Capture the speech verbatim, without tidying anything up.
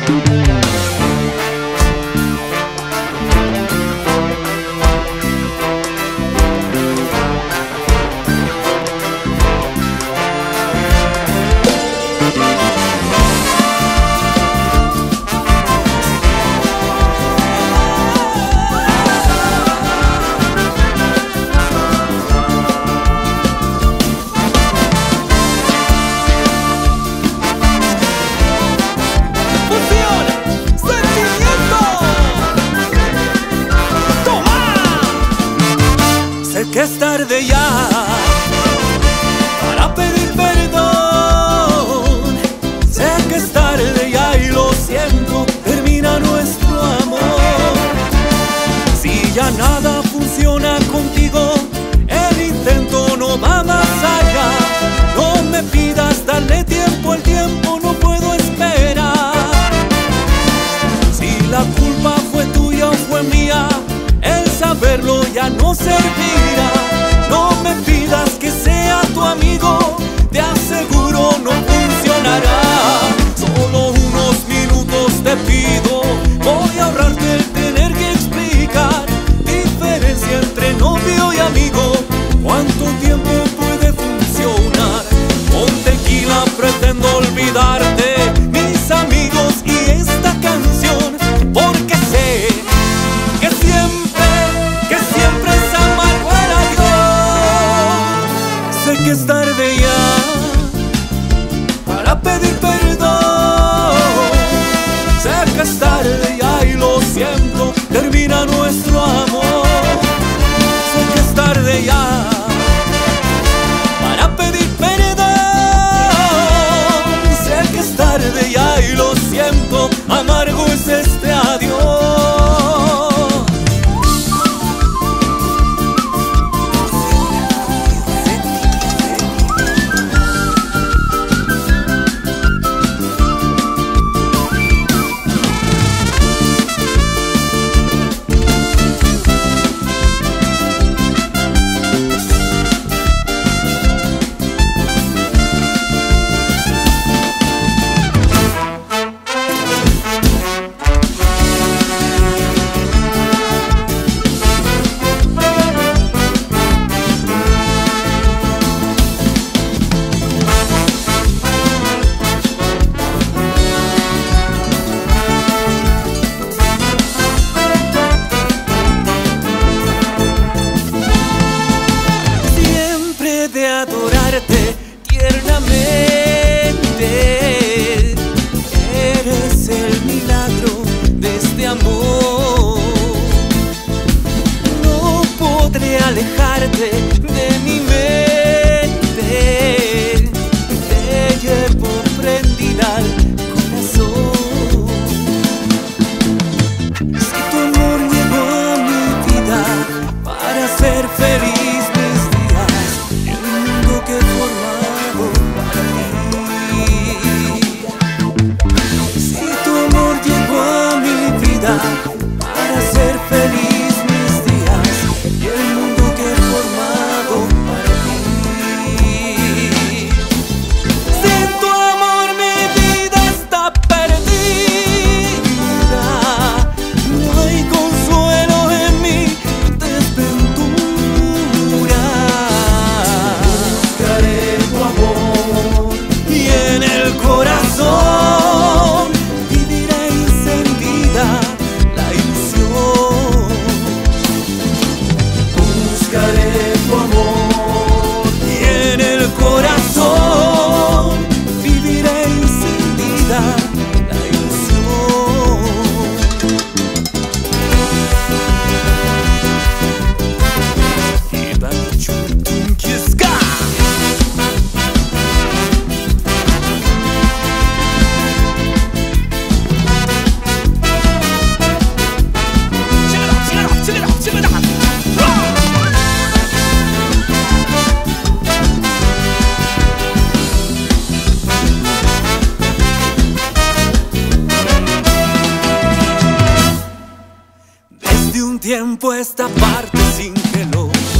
Que es tarde ya para pedir perdón. Sé que es tarde ya y lo siento, termina nuestro amor. Si ya nada funciona contigo, el intento no va más allá. No me pidas darle tiempo, el tiempo no puedo esperar. Si la culpa fue tuya o fue mía, el saberlo ya no servirá. No me pidas que sea tu amigo, te aseguro no funcionará. Solo unos minutos te pido, voy a ahorrarte el tener que explicar diferencia entre novio y amigo. ¿Cuánto tiempo puede funcionar? Con tequila pretendo olvidarte, mis amigos y esta canción, porque sé que siempre, que siempre es amargo el adiós. Sé que es tarde ya para pedir perdón. Sé que es tarde ya y lo siento, termina nuestro amor. Sé que es tarde ya para pedir perdón. Sé que es tarde ya y lo siento, amargo es este adiós. Adorarte tiernamente, eres el milagro de este amor. No podré alejarte de mi mente, te llevo prendida al corazón. Si tu amor llegó a mi vida para ser feliz, que he formado para ti. Si tu amor llegó a mi vida para ser feliz mis días y el mundo que he formado para ti. Sin tu amor mi vida está perdida, no hay consuelo en mi desventura. Y en el corazón vivirá encendida la ilusión. Buscaré tu amor y en el corazón vivirá encendida la ilusión. Y bacho un kiska. Desde un tiempo esta parte sin que lo